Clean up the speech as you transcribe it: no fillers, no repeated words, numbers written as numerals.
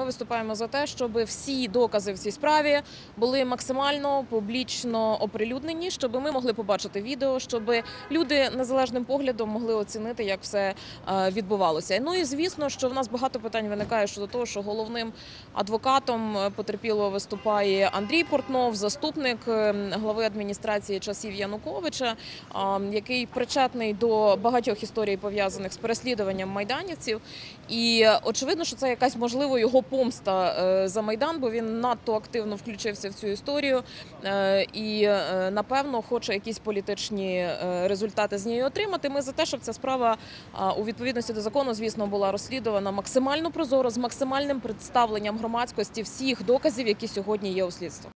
ми виступаємо за те, щоб всі докази в цій справі були максимально публічно оприлюднені, щоб ми могли побачити відео, щоб люди незалежним поглядом могли оцінити, як все відбувалося. Ну і звісно, що в нас багато питань виникає щодо того, що головним адвокатом потерпілого виступає Андрій Портнов, заступник глави адміністрації часів Януковича, який причетний до багатьох історій, пов'язаних з переслідуванням майданівців. І очевидно, що це якась, можливо, його помста за Майдан, бо він надто активно включився в цю історію і, напевно, хоче якісь політичні результати з нею отримати. Ми за те, щоб ця справа у відповідності до закону, звісно, була розслідувана максимально прозоро, з максимальним представленням громадськості всіх доказів, які сьогодні є у слідстві.